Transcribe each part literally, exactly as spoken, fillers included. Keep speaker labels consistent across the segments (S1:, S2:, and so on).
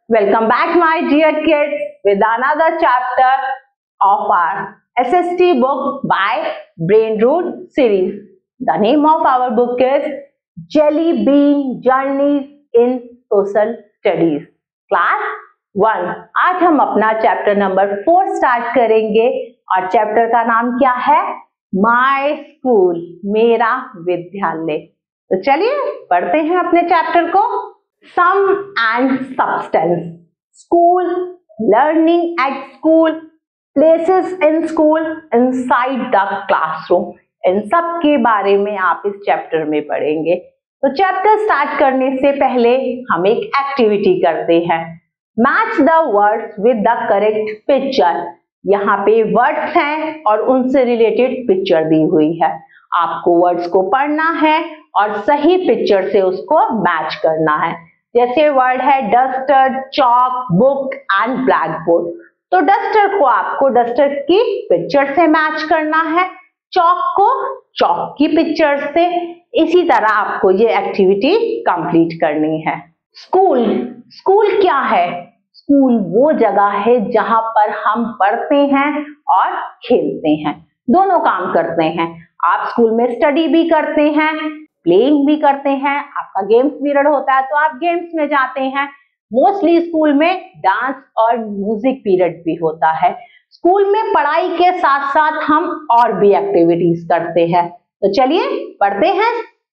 S1: Welcome back, my dear kids, with another chapter of our S S T book by Brain Root series. The name of our book is Jelly Bean Journeys in Social Studies, Class one. आज हम अपना chapter number four start करेंगे और chapter का नाम क्या है? My school, मेरा विद्यालय. तो चलिए पढ़ते हैं अपने चैप्टर को. Sum and substance. School, learning at school, places in school, inside the classroom. इन सब के बारे में आप इस चैप्टर में पढ़ेंगे. तो चैप्टर स्टार्ट करने से पहले हम एक एक्टिविटी करते हैं. Match the words with the correct picture. यहाँ पे वर्ड्स हैं और उनसे रिलेटेड पिक्चर दी हुई है. आपको वर्ड्स को पढ़ना है और सही पिक्चर से उसको मैच करना है. जैसे वर्ड है duster, chalk, book and black board. तो डस्टर को आपको डस्टर की पिक्चर से मैच करना है, चॉक को चॉक की पिक्चर से. इसी तरह आपको ये एक्टिविटी कंप्लीट करनी है. स्कूल, स्कूल क्या है? स्कूल वो जगह है जहां पर हम पढ़ते हैं और खेलते हैं, दोनों काम करते हैं. आप स्कूल में स्टडी भी करते हैं, प्लेइंग भी करते हैं. आपका गेम्स पीरियड होता है तो आप गेम्स में जाते हैं. मोस्टली स्कूल में डांस और म्यूजिक पीरियड भी होता है. स्कूल में पढ़ाई के साथ साथ हम और भी एक्टिविटीज करते हैं. तो चलिए पढ़ते हैं.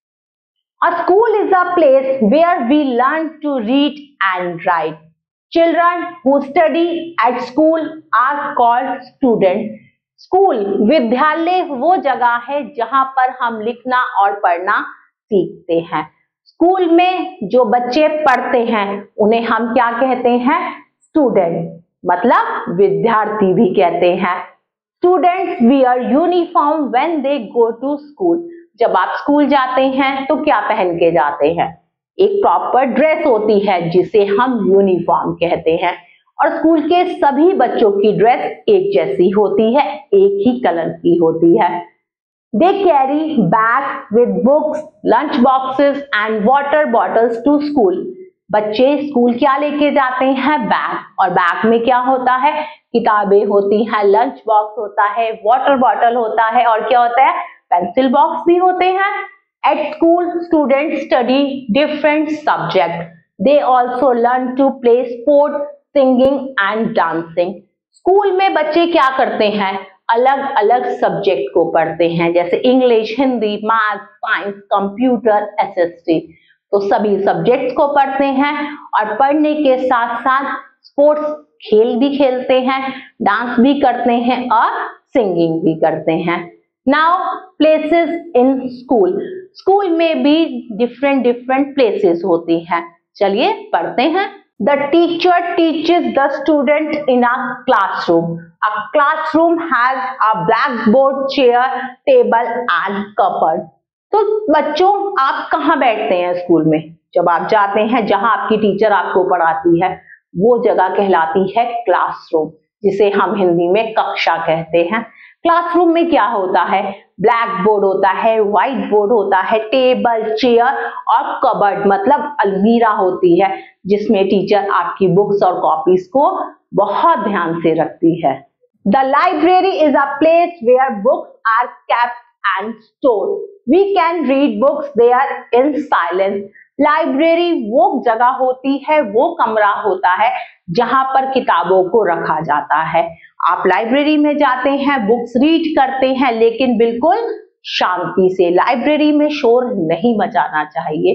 S1: A school is a place where we learn to read and write. Children who study at school are called students. School, विद्यालय वो जगह है जहां पर हम लिखना और पढ़ना सीखते हैं. स्कूल में जो बच्चे पढ़ते हैं उन्हें हम क्या कहते हैं? स्टूडेंट, मतलब विद्यार्थी भी कहते हैं. Students wear uniform when they go to school. जब आप स्कूल जाते हैं तो क्या पहन के जाते हैं? एक प्रॉपर ड्रेस होती है जिसे हम यूनिफॉर्म कहते हैं. और स्कूल के सभी बच्चों की ड्रेस एक जैसी होती है, एक ही कलर की होती है. They carry bags with books, lunch boxes and water bottles to school. बच्चे स्कूल क्या लेके जाते हैं? बैग. और बैग में क्या होता है? किताबें होती हैं, लंच बॉक्स होता है, वाटर बॉटल होता है और क्या होता है? पेंसिल बॉक्स भी होते हैं. At school, students study different subjects. They also learn to play sport, singing and dancing. School में बच्चे क्या करते हैं? अलग अलग सब्जेक्ट को पढ़ते हैं, जैसे English, Hindi, math, science, computer, S S T. तो सभी सब्जेक्ट्स को पढ़ते हैं और पढ़ने के साथ साथ स्पोर्ट्स, खेल भी खेलते हैं, डांस भी करते हैं और सिंगिंग भी करते हैं. Now places in school. School में भी डिफरेंट डिफरेंट प्लेसेस होती हैं. चलिए पढ़ते हैं. The teacher teaches the student in a classroom. A classroom has a blackboard, chair, table and cupboard. तो बच्चों, आप कहाँ बैठते हैं स्कूल में? जब आप जाते हैं जहां आपकी टीचर आपको पढ़ाती है, वो जगह कहलाती है क्लासरूम, जिसे हम हिंदी में कक्षा कहते हैं. क्लासरूम में क्या होता है? ब्लैक बोर्ड होता है, व्हाइट बोर्ड होता है, टेबल, चेयर और कबर्ड मतलब अलमीरा होती है, जिसमें टीचर आपकी बुक्स और कॉपीज को बहुत ध्यान से रखती है. The library is a place where books are kept and stored. We can read books there in silence. Library वो जगह होती है, वो कमरा होता है जहां पर किताबों को रखा जाता है. आप लाइब्रेरी में जाते हैं, बुक्स रीड करते हैं, लेकिन बिल्कुल शांति से. लाइब्रेरी में शोर नहीं मचाना चाहिए.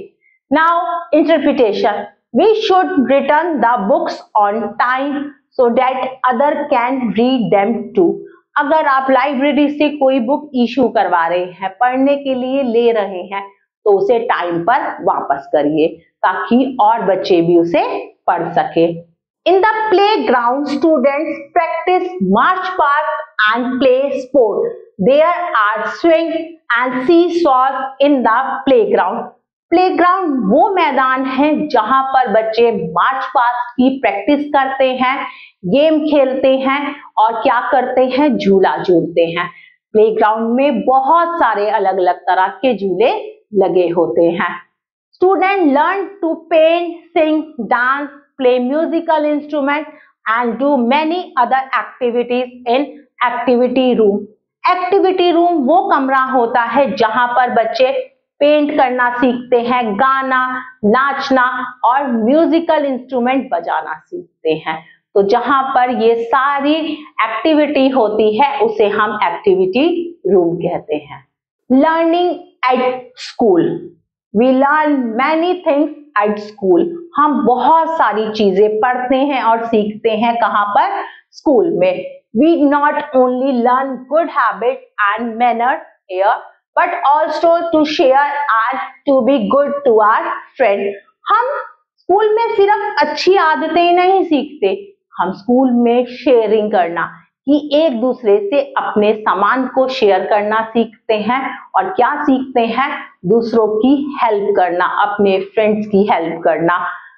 S1: Now interpretation. We should return the books on time so that other can read them too. अगर आप लाइब्रेरी से कोई बुक इशू करवा रहे हैं, पढ़ने के लिए ले रहे हैं, तो उसे टाइम पर वापस करिए ताकि और बच्चे भी उसे पढ़ सके. In the playground, students practice march past and play sport. There are swings and seesaws in the playground. Playground वो मैदान है जहां पर बच्चे मार्च पास्ट की प्रैक्टिस करते हैं, गेम खेलते हैं और क्या करते हैं? झूला झूलते हैं. प्लेग्राउंड में बहुत सारे अलग अलग तरह के झूले लगे होते हैं. Students learn to paint, sing, dance, play musical instrument and do many other activities in activity room. Activity room वो कमरा होता है जहां पर बच्चे पेंट करना सीखते हैं, गाना, नाचना और म्यूजिकल इंस्ट्रूमेंट बजाना सीखते हैं। तो जहां पर ये सारी एक्टिविटी होती है उसे हम एक्टिविटी रूम कहते हैं। Learning at school, we learn many things at school. हम बहुत सारी चीजें पढ़ते हैं और सीखते हैं कहाँ पर? स्कूल में। We not only learn good habit and manner here but also to share and to be good to our friend. हम स्कूल में सिर्फ अच्छी आदतें नहीं सीखते, हम स्कूल में शेयरिंग करना, कि एक दूसरे से अपने सामान को शेयर करना सीखते हैं। और क्या सीखते हैं? दूसरों की हेल्प करना, अपने फ्रेंड्स की हेल्प करना।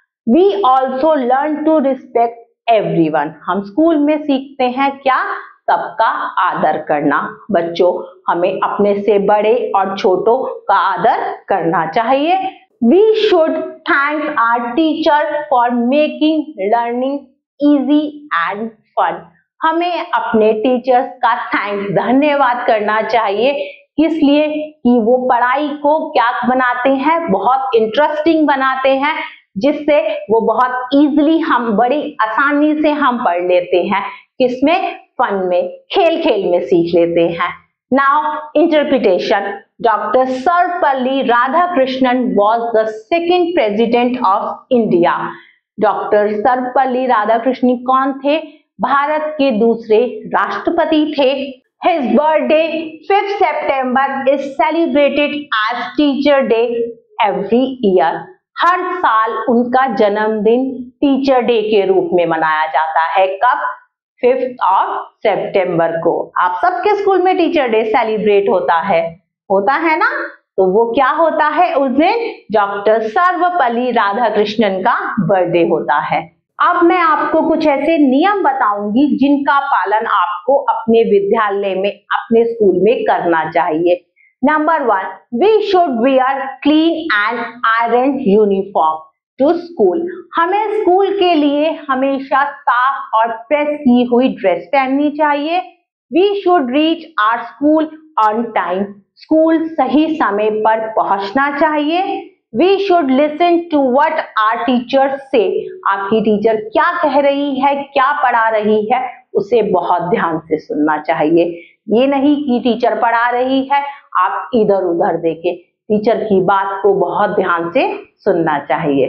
S1: We also learn to respect everyone. हम स्कूल में सीखते हैं क्या? सबका आदर करना। बच्चों, हमें अपने से बड़े और छोटों का आदर करना चाहिए। We should thank our teacher for making learning easy and fun. हमें अपने टीचर्स का थैंक्स, धन्यवाद करना चाहिए। किस लिए? कि वो पढ़ाई को क्या बनाते हैं? बहुत इंटरेस्टिंग बनाते हैं, जिससे वो बहुत इजीली, हम बड़ी आसानी से हम पढ़ लेते हैं। किसमें? फन में, खेल खेल में सीख लेते हैं। Now interpretation. Doctor Sarvepalli Radhakrishnan was the second president of India. Doctor Sarvepalli Radhakrishnan कौन थे? भारत के दूसरे राष्ट्रपति थे। His birthday fifth September is celebrated as Teacher Day every year. हर साल उनका जन्मदिन टीचर डे के रूप में मनाया जाता है। कब? फिफ्थ ऑफ सितंबर को। आप सबके स्कूल में टीचर डे सेलिब्रेट होता है, होता है ना? तो वो क्या होता है उस दिन? डॉक्टर सर्वपल्ली राधाकृष्णन का बर्थडे होता है। अब मैं आपको कुछ ऐसे नियम बताऊंगी जिनका पालन आपको अपने विद्यालय में, अपने स्कूल में करना चाहिए। Number one, we should wear clean and iron uniform to school. हमें स्कूल के लिए हमेशा साफ और प्रेस की हुई ड्रेस पहननी चाहिए। We should reach our school on time. School सही समय पर पहुंचना चाहिए। We should listen to what our teachers say. आपकी टीचर क्या कह रही है, क्या पढ़ा रही है, उसे बहुत ध्यान से सुनना चाहिए। ये नहीं कि टीचर पढ़ा रही है, आप इधर उधर देखें। टीचर की बात को बहुत ध्यान से सुनना चाहिए।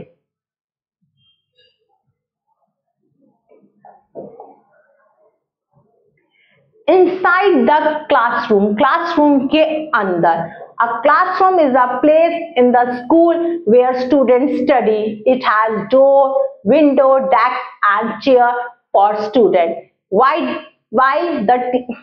S1: Inside the classroom, classroom के अंदर, a classroom is a place in the school where students study. It has door, window, desk and chair for students. While while the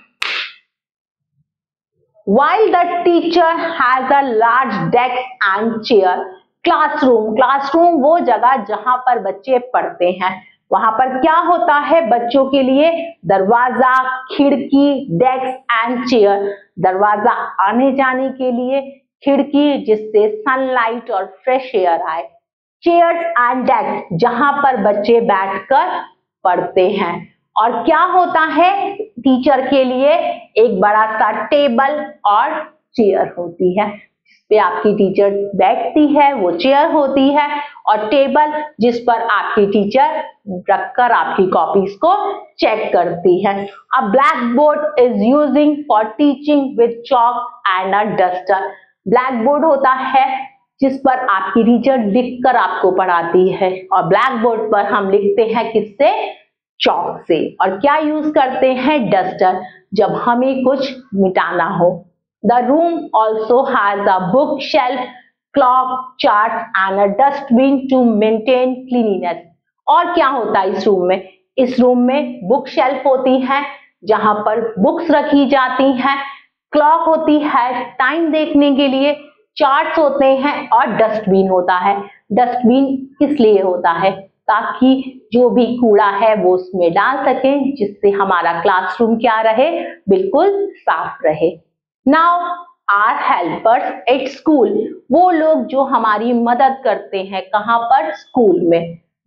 S1: while the teacher has a large desk and chair. Classroom, classroom वो जगह जहां पर बच्चे पढ़ते हैं। वहां पर क्या होता है? बच्चों के लिए दरवाजा, खिड़की, डेस्क एंड चेयर। दरवाजा आने जाने के लिए, खिड़की जिससे सनलाइट और फ्रेश एयर आए, चेयर्स एंड डेस्क जहां पर बच्चे बैठकर पढ़ते हैं। और क्या होता है? टीचर के लिए एक बड़ा सा टेबल और चेयर होती है, पे आपकी टीचर बैठती है, वो चेयर होती है। और टेबल जिस पर आपकी टीचर रखकर आपकी कॉपीज को चेक करती है। A black board is using for teaching with chalk and a duster. Black board होता है जिस पर आपकी टीचर लिखकर आपको पढ़ाती है, और ब्लैक बोर्ड पर हम लिखते हैं किससे? चॉक से। और क्या यूज करते हैं? डस्टर, जब हमें कुछ मिटाना हो। The room also has a bookshelf, clock, chart and a dustbin to maintain cleanliness. और क्या होता है इस रूम में? इस रूम में बुक शेल्फ होती है जहां पर बुक्स रखी जाती हैं, क्लॉक होती है टाइम देखने के लिए, चार्ट्स होते हैं और डस्टबिन होता है। डस्टबिन किस लिए होता है? ताकि जो भी कूड़ा है वो उसमें डाल सकें, जिससे हमारा क्लासरूम क्या रहे? बिल्कुल साफ रहे। Now our helpers at school, वो लोग जो हमारी मदद करते हैं, कहाँ पर? स्कूल में।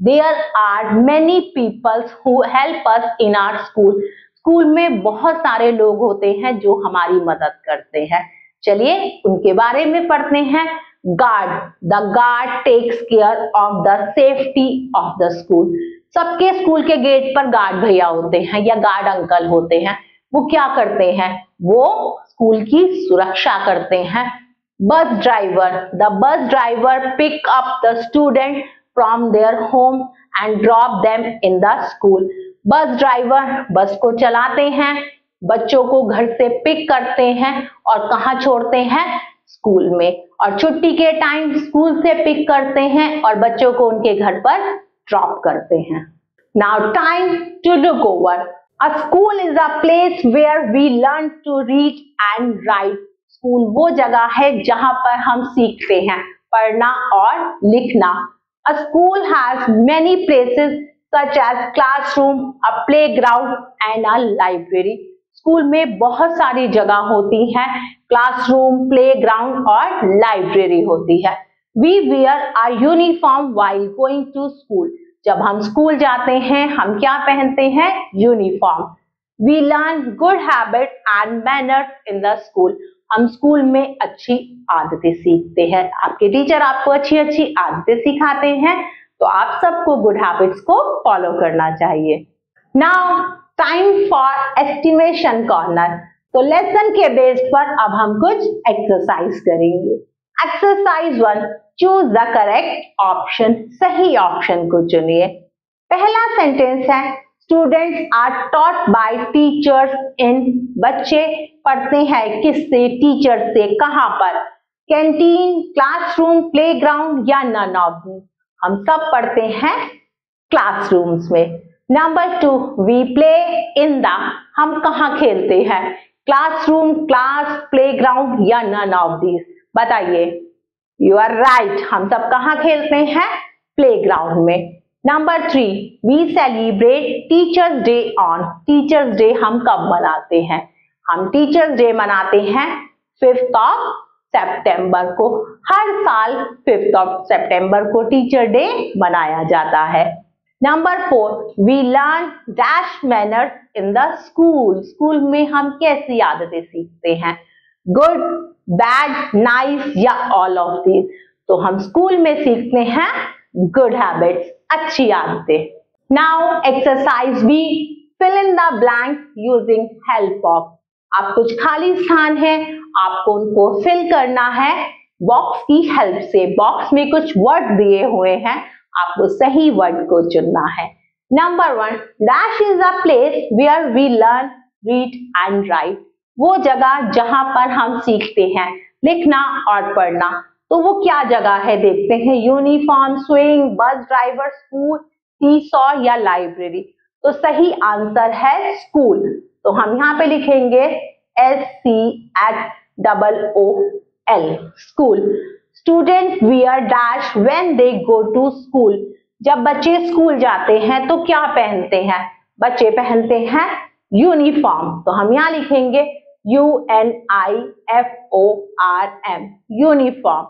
S1: There are many people who help us in our school. School में बहुत सारे लोग होते हैं जो हमारी मदद करते हैं। चलिए उनके बारे में पढ़ते हैं। Guard, the guard takes care of the safety of the school. सबके स्कूल के गेट पर गार्ड भैया होते हैं या गार्ड अंकल होते हैं। वो क्या करते हैं? वो स्कूल की सुरक्षा करते हैं। Bus driver, the bus driver pick up the student from their home and drop them in the school. Bus driver bus को चलाते हैं, बच्चों को घर से पिक करते हैं और कहाँ छोड़ते हैं? स्कूल में। और छुट्टी के टाइम स्कूल से पिक करते हैं और बच्चों को उनके घर पर ड्रॉप करते हैं। Now time to look over. A school is a place where we learn to read and write. School वो जगह है जहां पर हम सीखते हैं पढ़ना और लिखना। A school has many places such as classroom, a playground and a library. School में बहुत सारी जगह होती हैं, क्लासरूम, प्लेग्राउंड और लाइब्रेरी होती है। We wear a uniform while going to school. जब हम स्कूल जाते हैं हम क्या पहनते हैं? Uniform. We learn good habits and manners in the school. हम स्कूल में अच्छी आदतें सीखते हैं। आपके टीचर आपको अच्छी अच्छी आदतें सिखाते हैं, तो आप सबको गुड हैबिट्स को फॉलो करना चाहिए। Now time for estimation corner. तो लेसन के बेस पर अब हम कुछ एक्सरसाइज करेंगे। Exercise one, choose the correct option. सही ऑप्शन को चुनिए। पहला सेंटेंस है students are taught by teachers in. बच्चे पढ़ते हैं किससे? टीचर से। कहां पर? कैंटीन, क्लासरूम, प्लेग्राउंड या नन ऑफ दीज। हम सब पढ़ते हैं क्लासरूम्स में। Number two, we play in the. हम कहाँ खेलते हैं? क्लासरूम, क्लास, प्लेग्राउंड या नन ऑफ दीज। बताइए। यू आर राइट, हम सब कहाँ खेलते हैं? प्लेग्राउंड में। Number three, we celebrate teachers day on. Teachers day हम कब मनाते हैं? हम टीचर्स डे मनाते हैं फिफ्थ ऑफ सितंबर को। हर साल फिफ्थ ऑफ सितंबर को टीचर डे मनाया जाता है। Number four, we learn dash manners in the school. School में हम कैसी आदतें सीखते हैं? गुड, बैड, नाइस या ऑल ऑफ दीज। तो हम स्कूल में सीखते हैं गुड हैबिट्स, अच्छी आदतें। Now exercise B, fill in the blank using help box. आप कुछ खाली स्थान है, आपको उनको फिल करना है बॉक्स की हेल्प से। बॉक्स में कुछ वर्ड दिए हुए हैं, आपको सही वर्ड को चुनना है। Number one, dash is a place where we learn, read and write. वो जगह जहां पर हम सीखते हैं लिखना और पढ़ना। तो वो क्या जगह है? देखते हैं। Uniform, swing, bus driver, school, seesaw या लाइब्रेरी। तो सही आंसर है स्कूल। तो हम यहाँ पे लिखेंगे S C H double O L, school. Student wear dash when they go to school. जब बच्चे स्कूल जाते हैं तो क्या पहनते हैं? बच्चे पहनते हैं यूनिफॉर्म। तो हम यहाँ लिखेंगे U N I F O R M, uniform.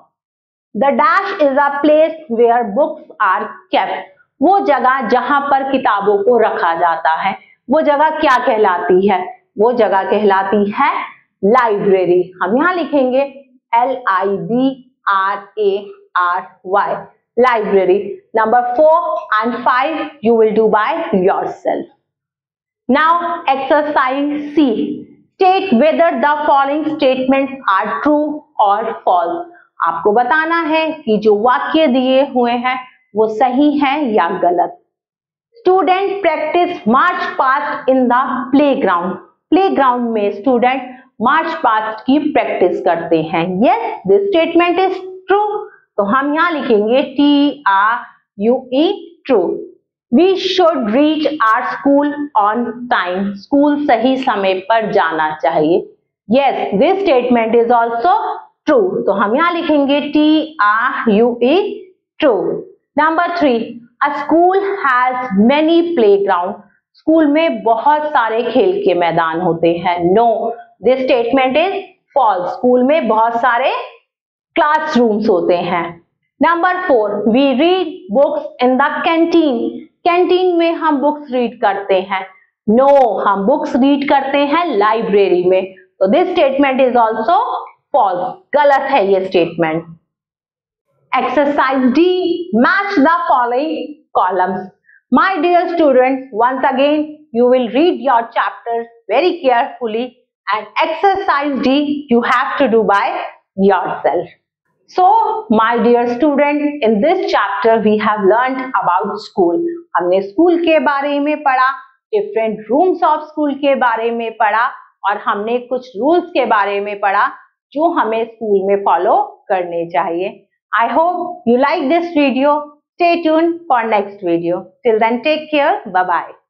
S1: The dash is a place where books are kept. वो जगह जहां पर किताबों को रखा जाता है, वो जगह क्या कहलाती है? वो जगह कहलाती है लाइब्रेरी। हम यहाँ लिखेंगे L I B R A R Y, library. Number four and five you will do by yourself. Now exercise C, state whether the following statements are true और फॉल्स। आपको बताना है कि जो वाक्य दिए हुए हैं वो सही है या गलत। Student practice march past in the playground. Playground में स्टूडेंट मार्च पास्ट की प्रैक्टिस करते हैं। Yes, this statement is true. तो हम यहाँ लिखेंगे T R U E, true. We should reach our school on time. School सही समय पर जाना चाहिए। Yes, this statement is also true. तो हम यहाँ लिखेंगे T R U E, true. Number three, a school has many playground. School में बहुत सारे खेल के मैदान होते हैं। No, this statement is false. School में बहुत सारे क्लासरूम्स होते हैं। Number four, we read books in the canteen. Canteen में हम बुक्स रीड करते हैं। नो no, हम बुक्स रीड करते हैं लाइब्रेरी में। तो this statement is also false, गलत है ये statement. Exercise D, match the following columns. My dear students, once again you will read your chapters very carefully and exercise D you have to do by yourself. So my dear student, in this chapter we have learned about school. हमने school के बारे में पढ़ा, different rooms of school के बारे में पढ़ा और हमने कुछ रूल्स के बारे में पढ़ा जो हमें स्कूल में फॉलो करने चाहिए। I hope you like this video. Stay tuned for next video. Till then, take care. Bye bye.